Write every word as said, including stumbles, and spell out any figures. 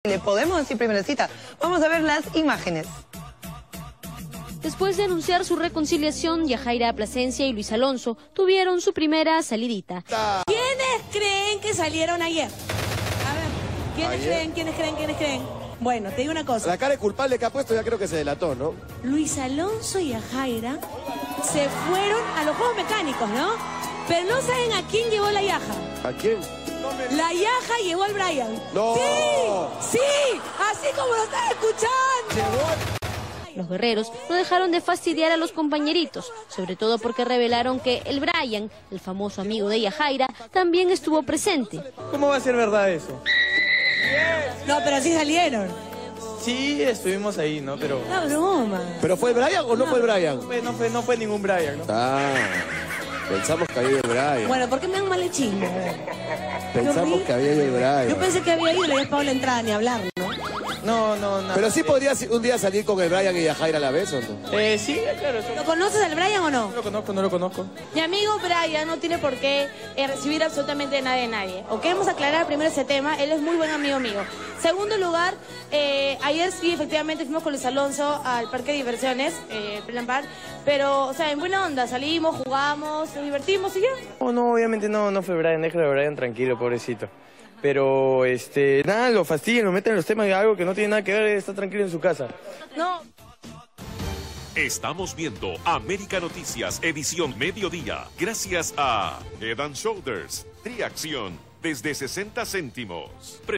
Le podemos decir primera cita. Vamos a ver las imágenes. Después de anunciar su reconciliación, Yajaira Plasencia y Luis Alonso tuvieron su primera salidita. ¿Quiénes creen que salieron ayer? A ver, ¿quiénes ¿Ayer? creen, quiénes creen, quiénes creen? Bueno, te digo una cosa. La cara de culpable que ha puesto ya creo que se delató, ¿no? Luis Alonso y Yajaira se fueron a los juegos mecánicos, ¿no? Pero no saben a quién llevó la Yaja. ¿A quién? La Yaja llevó al Brian. ¡No! ¡Sí! ¡Sí! Así como lo estás escuchando. Los guerreros no dejaron de fastidiar a los compañeritos, sobre todo porque revelaron que el Brian, el famoso amigo de Yajaira, también estuvo presente. ¿Cómo va a ser verdad eso? No, pero sí salieron. Sí, estuvimos ahí, ¿no? Pero Una broma. ¿Pero fue el Brian o no, fue el Brian? no fue, no fue, no fue ningún Brian, ¿no? Ah, pensamos que había ido el Brian. Bueno, ¿por qué me dan mal el chisme? Pensamos qué que había ido el Brian. Yo pensé que había ido y le había pagado la entrada ni hablar, ¿no? No, no, no. Pero sí podrías un día salir con el Brian y Yajaira a la vez, ¿o no? Eh, sí, claro. eso- ¿Lo conoces al Brian o no? No lo conozco, no lo conozco. Mi amigo Brian no tiene por qué eh, recibir absolutamente nada de nadie. O queremos aclarar primero ese tema, él es muy buen amigo mío. Segundo lugar, eh, ayer sí, efectivamente, fuimos con Luis Alonso al parque de diversiones, eh, Plan Park, pero, o sea, en buena onda, salimos, jugamos, nos divertimos y ya. No, no, obviamente no, no fue Brian, déjalo a Brian tranquilo, pobrecito. Pero, este, nada, lo fastidian, lo meten en los temas de algo que no tiene nada que ver, está tranquilo en su casa. No. Estamos viendo América Noticias, edición mediodía, gracias a Head and Shoulders, Triacción, desde sesenta céntimos.